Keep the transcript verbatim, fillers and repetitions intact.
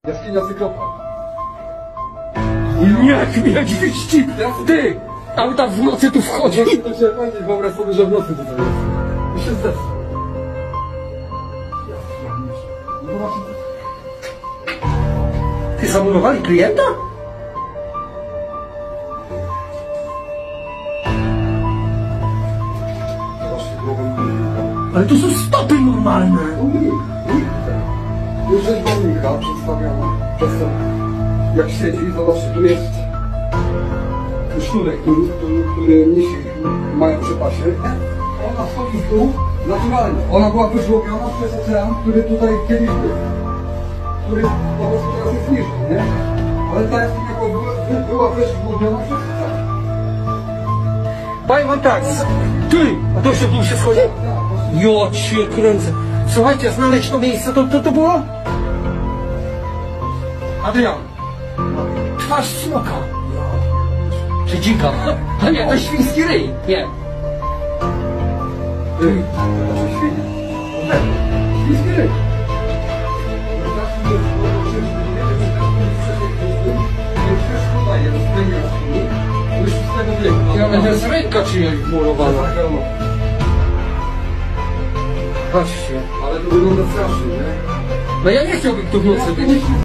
Jaskinia Cyklopa. Nie, niedźwiedźci! Ty! Auta w nocy tu wchodzi! To chciałem powiedzieć, wyobraź sobie, że w nocy tutaj jest. I się zesrał. No zobaczcie. Ty zamurowali klienta? Zobaczcie, głową Mnika. Ale to są stopy normalne! No Mnik, Mnik. Już rzeźba Mnika przedstawiona. Czasem jak siedzi, zobaczcie, tu jest sznurek, który, który, który mnisi mają przy pasie. Ona schodzi w dół naturalnie. Ona była wyżłobiona przez ocean, który tutaj kiedyś był. Który po prostu teraz jest niżej, nie? Ale ta jaskinia była, była wyżłobiona przez ocean. Powiem wam tak, z- ty! A to się tu się schodzi? Jo cię kręcę. Słuchajcie, znaleźć to miejsce, to to, to było? Adrian. Twarz smoka. Czy dzika? A nie, to świński ryj. Nie. Ryj. To się świnia. Świński ryj. Ja, to jest ręka czyjaś wmurowana. Patrzcie. Ale to wygląda strasznie, nie? No ja nie chciałbym tu w nocy być.